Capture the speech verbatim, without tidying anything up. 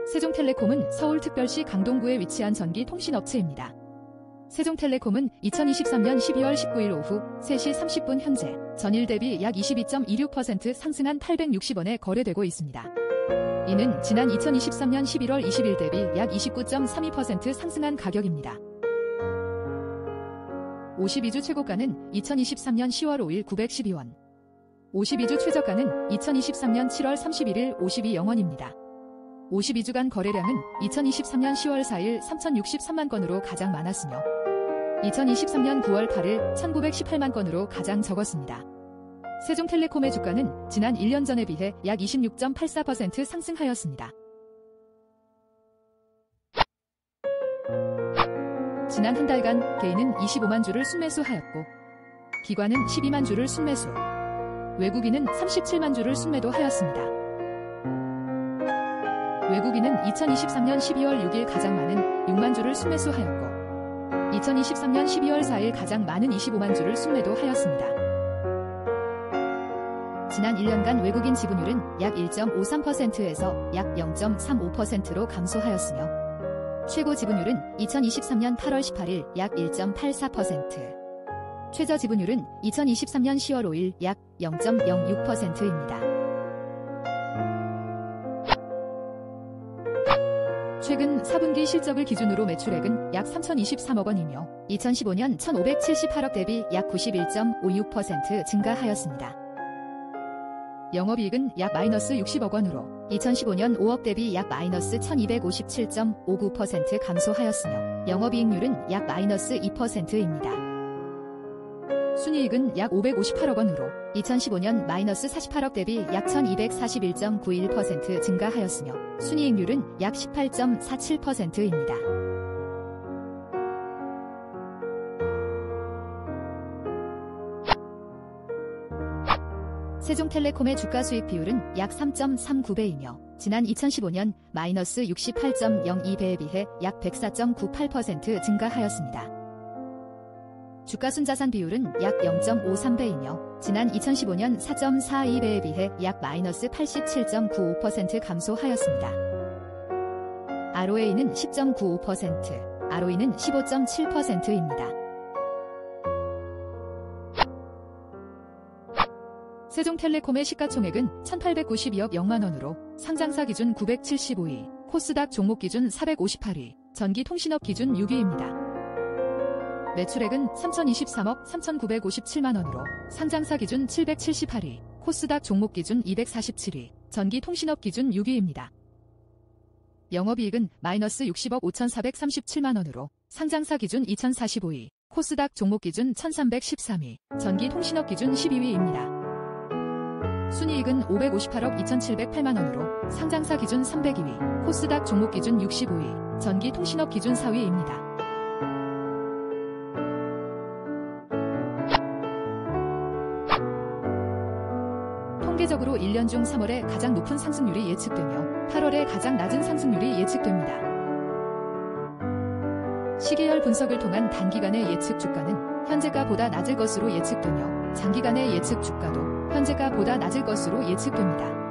세종텔레콤은 서울특별시 강동구에 위치한 전기통신업체입니다. 세종텔레콤은 이천이십삼년 십이월 십구일 오후 세 시 삼십 분 현재 전일 대비 약 이십이 점 이육 퍼센트 상승한 팔백육십 원에 거래되고 있습니다. 이는 지난 이천이십삼년 십일월 이십일 대비 약 이십구 점 삼이 퍼센트 상승한 가격입니다. 오십이 주 최고가는 이천이십삼년 시월 오일 구백십이 원, 오십이 주 최저가는 이천이십삼년 칠월 삼십일일 오십이 원입니다. 오십이 주간 거래량은 이천이십삼년 시월 사일 삼천육십삼만 건으로 가장 많았으며 이천이십삼년 구월 팔일 천구백십팔만 건으로 가장 적었습니다. 세종텔레콤의 주가는 지난 일 년 전에 비해 약 이십육 점 팔사 퍼센트 상승하였습니다. 지난 한 달간 개인은 이십오만 주를 순매수하였고 기관은 십이만 주를 순매수, 외국인은 삼십칠만 주를 순매도하였습니다. 외국인은 이천이십삼년 십이월 육일 가장 많은 육만 주를 순매수하였고 이천이십삼년 십이월 사일 가장 많은 이십오만 주를 순매도하였습니다. 지난 일 년간 외국인 지분율은 약 일 점 오삼 퍼센트에서 약 영 점 삼오 퍼센트로 감소하였으며 최고 지분율은 이천이십삼년 팔월 십팔일 약 일 점 팔사 퍼센트, 최저 지분율은 이천이십삼년 시월 오일 약 영 점 영육 퍼센트입니다. 최근 사 분기 실적을 기준으로 매출액은 약 삼천이십삼억 원이며 이천십오년 천오백칠십팔억 대비 약 구십일 점 오육 퍼센트 증가하였습니다. 영업이익은 약 마이너스 육십억 원으로 이천십오년 오억 대비 약 마이너스 천이백오십칠 점 오구 퍼센트 감소하였으며 영업이익률은 약 마이너스 이 퍼센트입니다. 순이익은 약 오백오십팔억 원으로 이천십오년 마이너스 사십팔억 대비 약 천이백사십일 점 구일 퍼센트 증가하였으며 순이익률은 약 십팔 점 사칠 퍼센트입니다. 세종텔레콤의 주가수익 비율은 약 삼 점 삼구 배이며 지난 이천십오년 마이너스 육십팔 점 영이 배에 비해 약 백사 점 구팔 퍼센트 증가하였습니다. 주가순자산 비율은 약 영 점 오삼 배이며 지난 이천십오년 사 점 사이 배에 비해 약 마이너스 팔십칠 점 구오 퍼센트 감소하였습니다. 알오에이는 십 점 구오 퍼센트, 알오이는 십오 점 칠 퍼센트입니다. 세종텔레콤의 시가총액은 천팔백구십이억 영만 원으로 상장사 기준 구백칠십오 위, 코스닥 종목 기준 사백오십팔 위, 전기통신업 기준 육 위입니다. 매출액은 삼천이십삼억 삼천구백오십칠만 원으로 상장사 기준 칠백칠십팔 위, 코스닥 종목 기준 이백사십칠 위, 전기통신업 기준 육 위입니다. 영업이익은 마이너스 육십억 오천사백삼십칠만 원으로 상장사 기준 이천사십오 위, 코스닥 종목 기준 천삼백십삼 위, 전기통신업 기준 십이 위입니다. 순이익은 오백오십팔억 이천칠백팔만 원으로 상장사 기준 삼백이 위, 코스닥 종목 기준 육십오 위, 전기통신업 기준 사 위입니다. 통계적으로 일 년 중 삼월에 가장 높은 상승률이 예측되며 팔월에 가장 낮은 상승률이 예측됩니다. 시계열 분석을 통한 단기간의 예측 주가는 현재가보다 낮을 것으로 예측되며 장기간의 예측 주가도 현재가보다 낮을 것으로 예측됩니다.